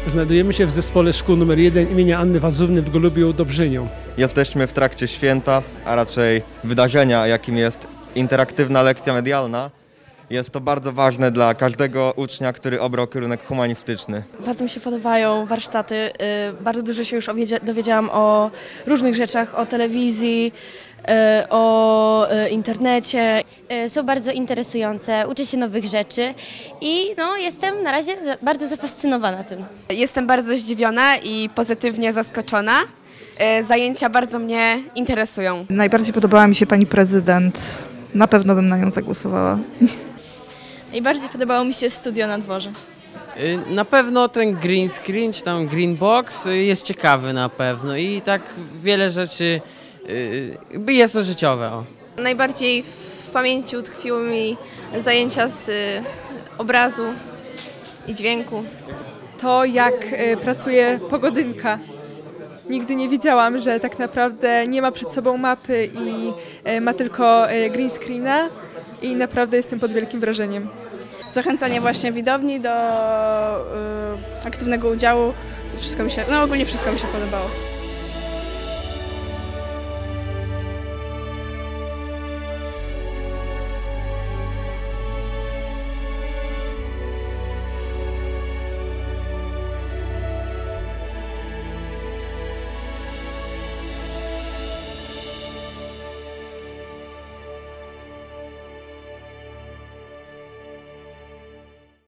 Znajdujemy się w zespole szkół nr 1 imienia Anny Wazówny w Golubiu-Dobrzyniu. Jesteśmy w trakcie święta, a raczej wydarzenia, jakim jest interaktywna lekcja medialna. Jest to bardzo ważne dla każdego ucznia, który obrał kierunek humanistyczny. Bardzo mi się podobają warsztaty. Bardzo dużo się już dowiedziałam o różnych rzeczach, o telewizji, o internecie. Są bardzo interesujące, uczę się nowych rzeczy i jestem na razie bardzo zafascynowana tym. Jestem bardzo zdziwiona i pozytywnie zaskoczona. Zajęcia bardzo mnie interesują. Najbardziej podobała mi się pani prezydent. Na pewno bym na nią zagłosowała. Najbardziej podobało mi się studio na dworze. Na pewno ten green screen, czy tam green box jest ciekawy na pewno i tak wiele rzeczy jest to życiowe. O. Najbardziej w pamięci utkwiły mi zajęcia z obrazu i dźwięku. To, jak pracuje pogodynka. Nigdy nie wiedziałam, że tak naprawdę nie ma przed sobą mapy i ma tylko green screena i naprawdę jestem pod wielkim wrażeniem. Zachęcanie właśnie widowni do aktywnego udziału. Ogólnie wszystko mi się podobało.